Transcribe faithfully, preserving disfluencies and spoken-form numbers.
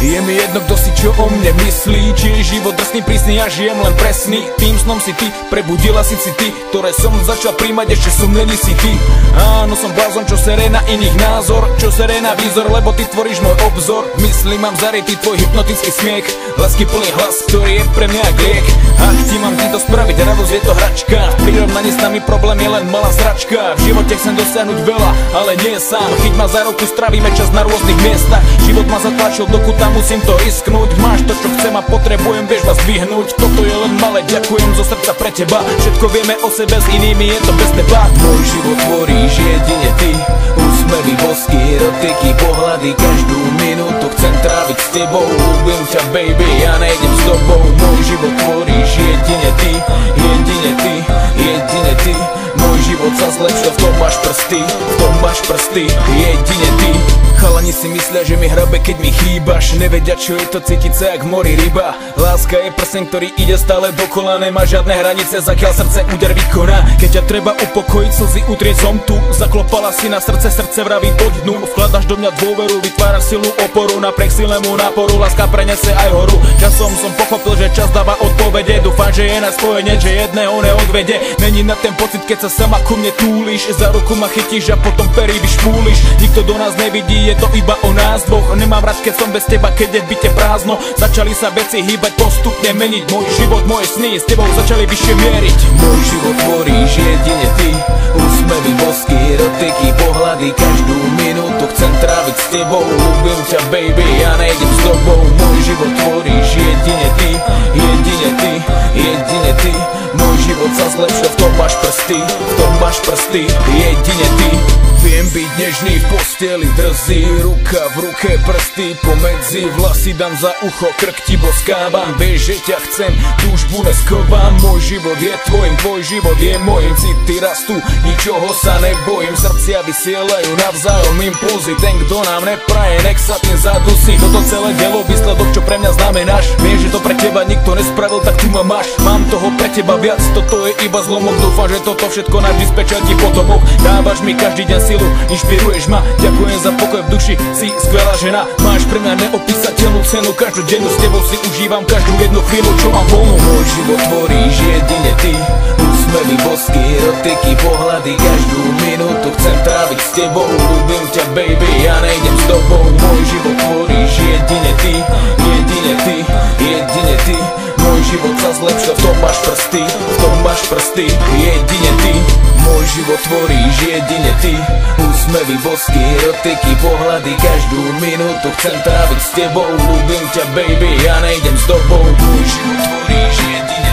Je mi jedno, kto si čo o mne myslí, či je život drsný, prísny, ja žijem len presný. Tým snom si ty, prebudila si si ty, ktoré som začal príjmať, ešte som není si ty. Áno, som blázon, čo sere na iných názor, čo sere na výzor, lebo ty tvoríš môj obzor. Myslím, mám zarytý tvoj hypnotický smiech, lásky plný hlas, ktorý je pre mňa griek. Ach, ti mám týmto spraviť radosť, je to hračka, v prirovnaní s nami problém je len malá sračka. V živote chcem dosiahnuť veľa, ale nie sám, chyť ma za ruku, stravíme čas na rôznych miestach. Život ma zatlačil do kuta, musím to risknúť. Máš to, čo chcem a potrebujem, vieš ma zdvihnúť. Toto je len malé, ďakujem zo srdca pre teba. Všetko vieme o sebe, s inými je to bez teba. Môj život tvoríš jedine ty, úsmevy, bosky, erotiky, pohľady, každú minútu chcem tráviť s tebou. Ľúbim ťa, baby, ja nejdem s tobou. Môj život tvoríš jedine ty, jedine ty, jedine ty. Môj život sa zlepšil, v tom máš prsty, v tom máš prsty, jedine ty. Chalani si myslia, že mi hrabe, keď mi chýbaš, nevedia, čo je to cítiť sa jak v mori ryba. Láska je prsen, ktorý ide stále dokola, nemá žiadne hranice, zakiaľ srdce úder vykoná. Keď ťa treba upokojiť, slzy utrieť, som tu. Zaklopala si na srdce, srdce vraví poď dnu. Vkladaš do mňa dôveru, vytváraš silu, oporu, napriek silnému náporu, láska prenese aj horu. Časom som pochopil, že čas dáva odpovede, dúfam, že je na spojenie, že jedného neodvede. Není na ten pocit, keď sa sama ku mne túliš, za ruku ma chytíš a potom pery vyšpúliš. Nikto do nás nevidí, je to iba o nás dvoch. Nemám rád, keď som bez teba, keď je v byte prázdno. Začali sa veci hýbať, postupne meniť. Môj život, moje sny s tebou začali vyššie mieriť. Môj život tvoríš jedine ty, úsmevy, bosky, erotiky, pohľady, každú minútu chcem tráviť s tebou. Ľúbim ťa, baby, ja nejdem s tobou. Môj život tvoríš jedine ty, jedine ty, jedine ty. Môj život sa zlepšil, v tom máš prsty, v tom máš prsty, jedine ty. Viem byť nežný v posteli, drzý, ruka v ruke, prsty pomedzi vlasy, dám za ucho, krk ti boskávam. Vieš, že ťa chcem, túžbu neskovám. Môj život je tvojim, tvoj život je môjim. City rastú, ničoho sa nebojím. Srdcia vysielajú navzájom impulzy. Ten, kto nám nepraje, nech sa tým zadusí. Toto celé dielo, výsledok, čo pre mňa znamenáš. Viem, že to pre teba nikto nespravil, tak tu ma máš. Mám toho pre teba viac, toto je iba zlomok. Dúfam, že toto všetko navždy spečia ti potomok. Dávaš mi každý deň silu, inšpiruješ ma, ďakujem za pokoj v duši, si skvelá žena. Máš pre mňa neopísateľnú cenu, každú dennú s tebou si užívam každú jednu chvíľu, čo mám voľnú. Môj život tvoríš jedine ty, úsmevy, bosky, erotiky, pohľady, každú minútu chcem tráviť s tebou. Ľúbim ťa, baby, ja nejdem s tobou. Môj život tvoríš jedine ty, jedine ty, jedine ty. Môj život sa zlepšil, v tom máš prsty, v tom máš prsty, jedine ty. Môj život tvoríš jedine ty, úsmevy, bosky, erotiky, pohľady, každú minútu chcem tráviť s tebou. Ľúbim ťa, baby, ja nejdem s tobou. Môj život tvoríš jedine